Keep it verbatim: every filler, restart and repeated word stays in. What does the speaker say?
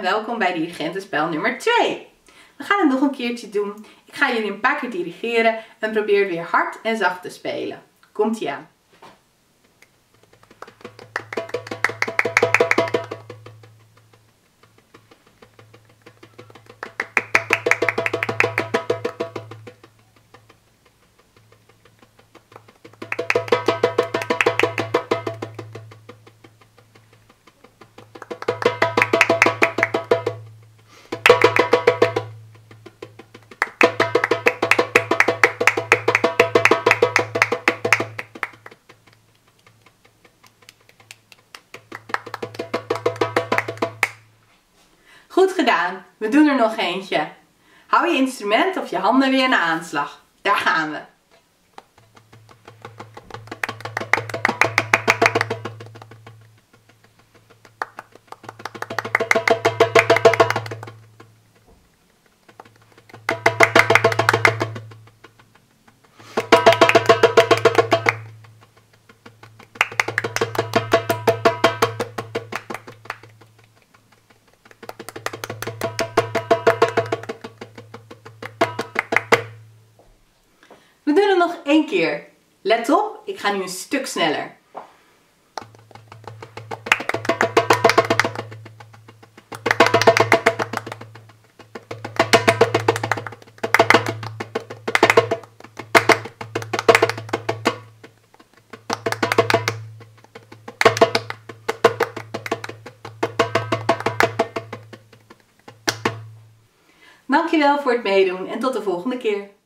en welkom bij dirigentenspel nummer twee. We gaan het nog een keertje doen. Ik ga jullie een paar keer dirigeren en probeer weer hard en zacht te spelen. Komt-ie aan. Goed gedaan. We doen er nog eentje. Hou je instrument of je handen weer naar aanslag. Daar gaan we. We doen het nog één keer. Let op, ik ga nu een stuk sneller. Dankjewel voor het meedoen en tot de volgende keer.